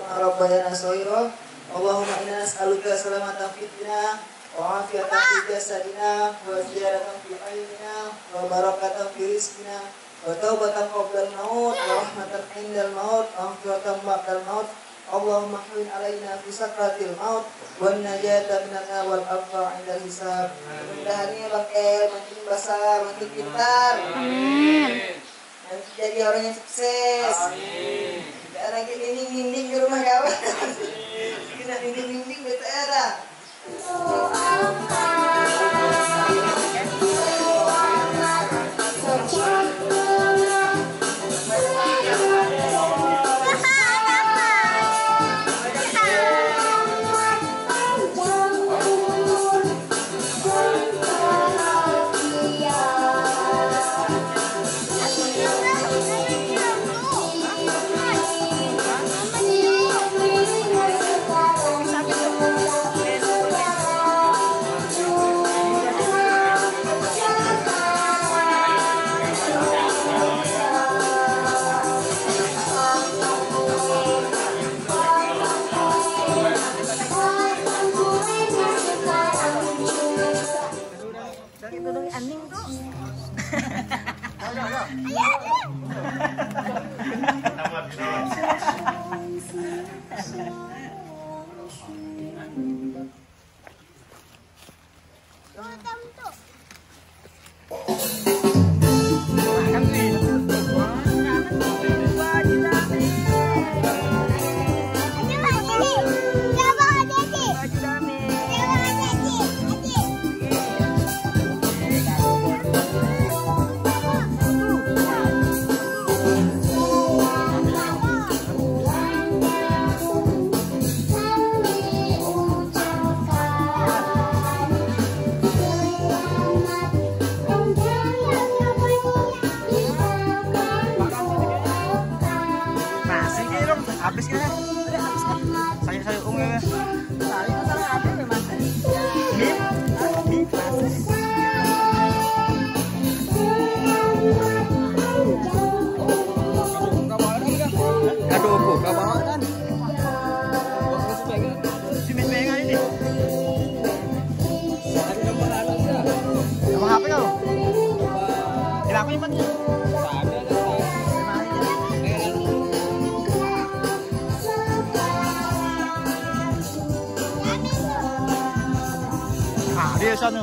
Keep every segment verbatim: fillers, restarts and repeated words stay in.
kama rabbayana shaghira. Allahumma inna nas'aluka salamatan fid dunya wa afiyatan fi jasadina wa ziyadatan fi ilmina wa barakatan fi rizqina wa taubatan qabla al-maut wa rahmatan indal maut wa maghfiratan ba'dal maut. Allahumma hawwin alaina fi sakratil maut wan najata minan wal afwa 'inda hisab. Mudah-mudahan ini bakal makin besar, makin pintar. Amin. Nanti jadi orang yang sukses. Amin. Tidak lagi dinding-dinding di rumah kawan. Kita dinding-dinding di daerah. Habis kan? Habis kan? Saya saya ungu ya. Saya itu salah ada memang. Mie, mie panas. Aduh, bu, gak bawa kan? Si mie pengen ini. Nama H P kau? Hilang apa ini? Dia sana.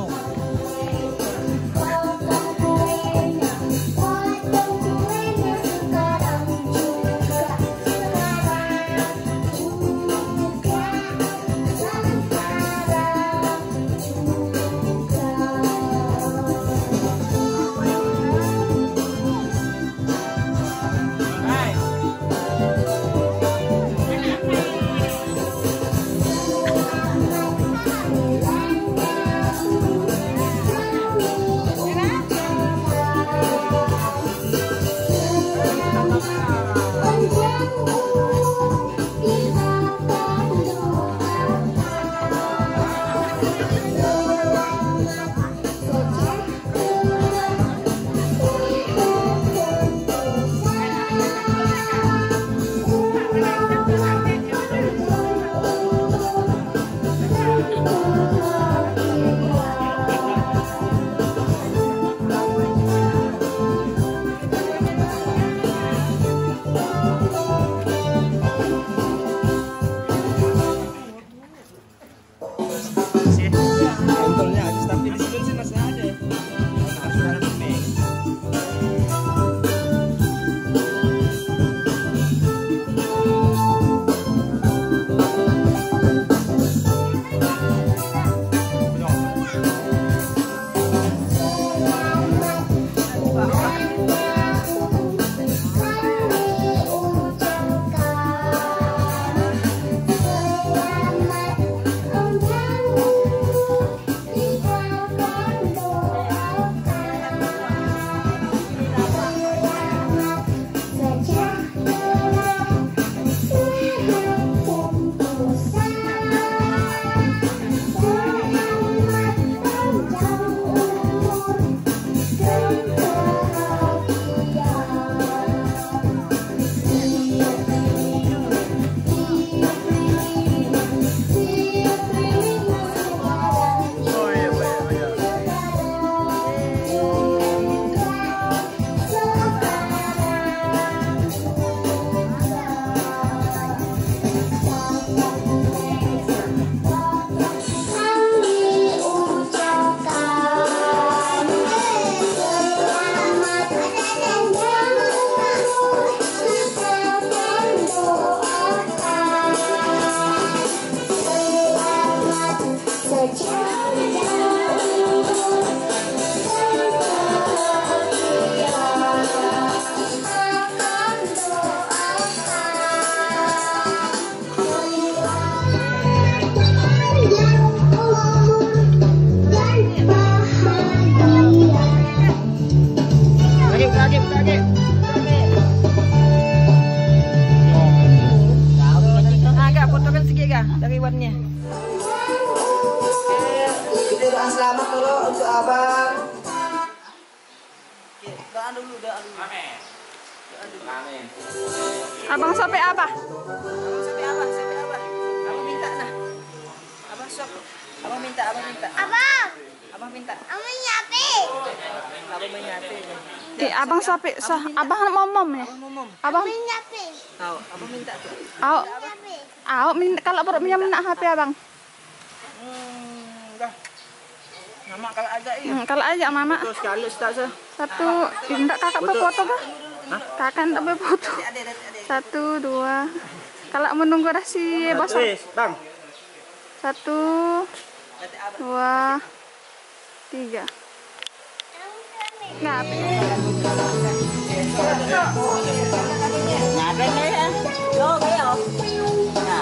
Abang sampai apa? Abang sampai apa? Sampai apa? Abang minta nah. Abang sok. Abang minta, abang minta. Abang, Abang minta. abang nyapi. Abang menyate. Eh, abang sampai sah. Abang mau mom ya? Abang ngomong. Abang, Abang nyapi. Tahu, abang minta tuh. au, Nyapi. au, min- kalau baru minyak nak H P abang. Hmm, dah. Mama kalau ada ini. Hmm, kalau aja mama Terus sekali Ustaz. ah. satu, enggak kakak berfoto kah? Kakak enggak berfoto. Ada, ada, ada. Satu, dua. Kalau menunggu dah si bos. Wis, Bang. Satu, Nanti abang. dua, tiga. Nggak, Ngapain ya? Yo, kayo. Nah.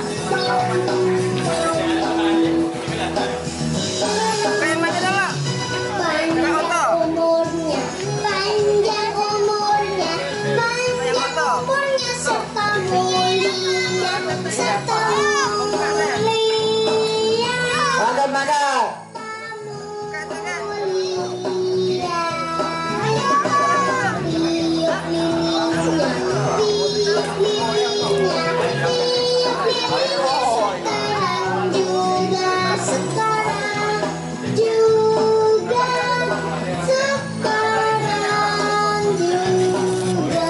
Pengen main dulu. Panjang umurnya, panjang umurnya, panjang umurnya serta mulia, serta mulia. Makan makan. Sekarang juga, sekarang juga,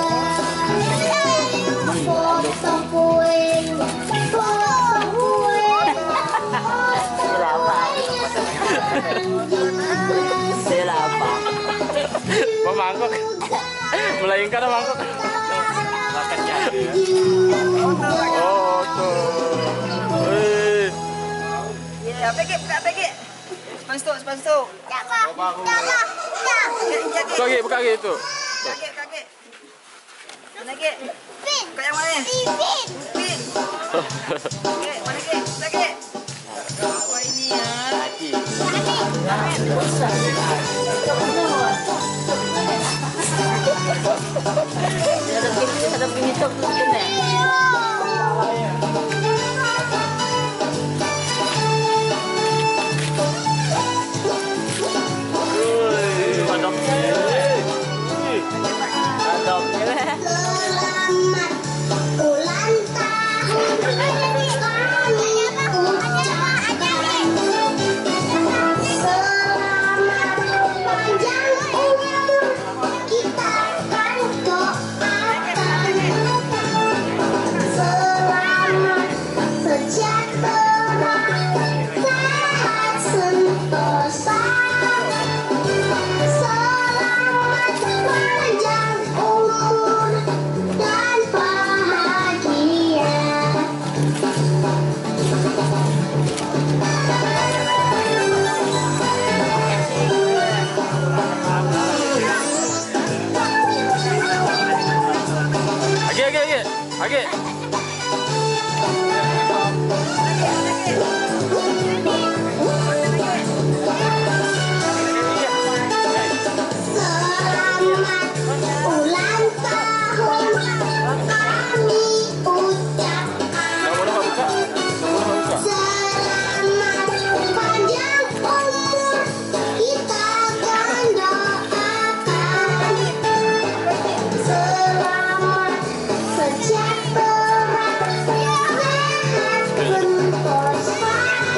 potong kuenya, potong kuenya, potong kuenya. Sela apa? Mau mangkok. Melainkan mangkok. Makan jadi ya. Oh, tuh. Wih. Ya, pergi, buka pergi. Spansto, spansto. Jaga, jaga, jaga. Buka lagi, buka lagi itu. Kakek, kakek. Mana kakek? Pin, Kau yang mana? pin. Pin. Kakek, mana kakek? Kakek. Apa ini ya? Lagi. Ada begini tuh mungkin ya. Selamat ulang tahun kami ucapkan. Selamat panjang umur kita akan doakan. Selamat sejahtera, sehat sentosa. Selamat panjang umur dan bahagia. Lagi, lagi, lagi. Lagi. Selamat ulang tahun kami ucapkan. Yang mana buka? Yang mana buka? Selamat panjang umur kita akan doakan. Selamat sejahtera, sehat sentosa.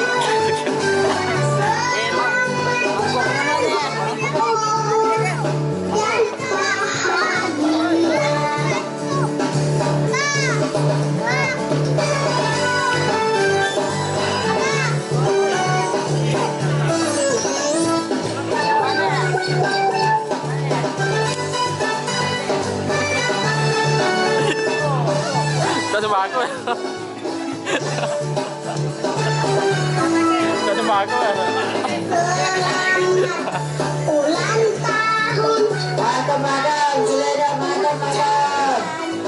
Tak sama aku. Tak sama aku. Ulang tahun Makan makan. Sudah ada makan makan.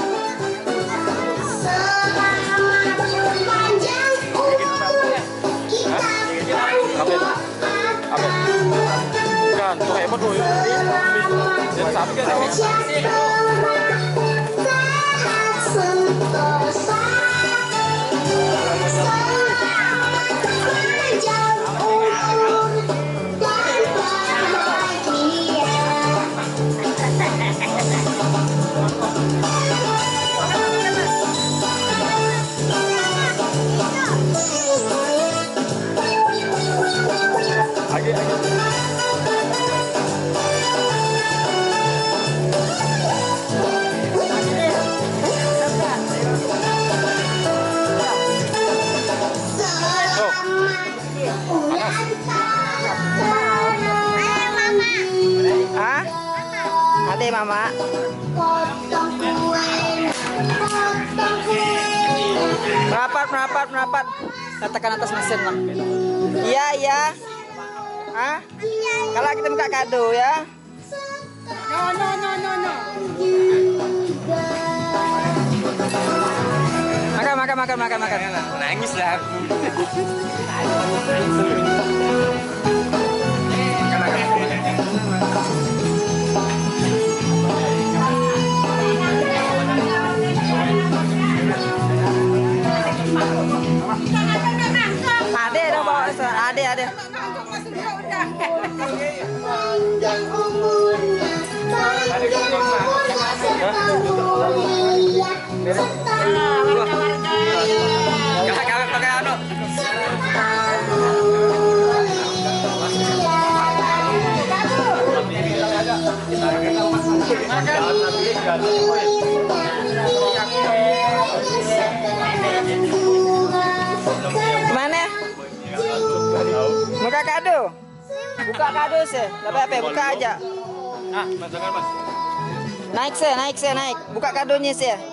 selamat panjang umur kita akan doakan. Kan, tuh hebat tuh. Jangan sampai kan. Sejahtera, sehat sentosa. Selamat panjang umur dan bahagia. merapat, merapat, merapat. Katakan atas mesin lah. Iya, iya. Hah? Kalau kita buka kado ya. No, no, no, no, no. Makan, makan, makan, makan, makan. Nangis lah aku. Ade dong bawa, ade, ade. Panjang umurnya, panjang umurnya serta mulia, serta Kakak pakai anu. Gimana? Buka kado. Buka kado sih. Tapi apa? Buka aja. Ah, mas, jangan mas. Naik sih, naik sih, naik. Buka kadonya sih.